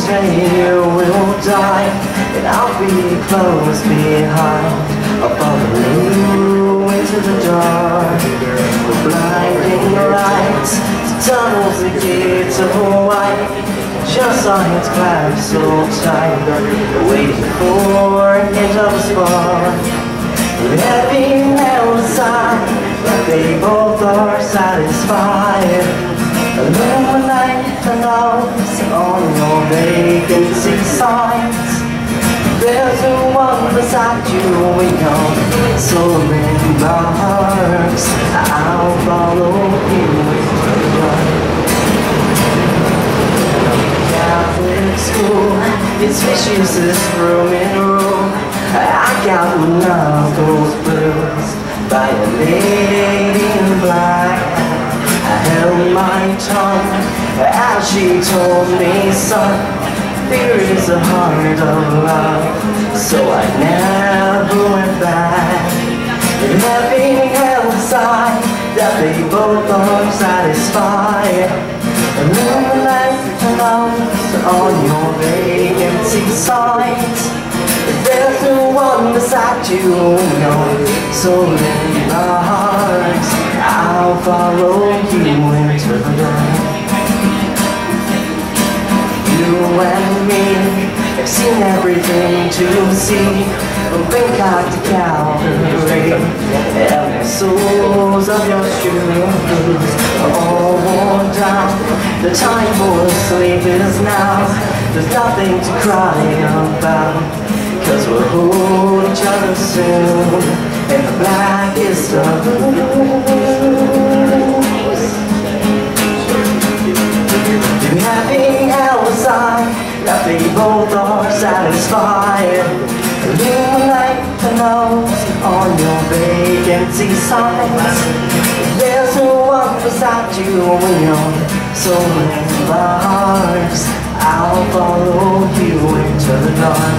day you will die, and I'll be close behind. I'll follow you into the dark, with blinding lights, tunnels that get so white. Just science class so tight, waiting for an hint of a spark. With heavy nails aside, but they both are satisfied. Illuminate the notes on your vacancy signs. There's no one beside you in your soaring marks. I'll follow you into the dark. Catholic school, it's vicious as room in room. I got knuckles bruised by a lady in black. I held my tongue as she told me, son, fear is the heart of love. So I never went back. And having held aside that they both are satisfied. Illuminate the notes on your vacancy signs. There's no one beside you in your soaring arcs. I'll follow you into the dark. You and me have seen everything to see, from Bangkok to Calgary. And the soles of your shoes are all worn down. The time for sleep is now. There's nothing to cry about, 'cause we'll hold each other soon in the blackest of blues. You having held aside that they both are satisfied. Illuminate the notes on your vacancy signs. There's no one beside you when you're soaring barks. I'll follow you into the dark.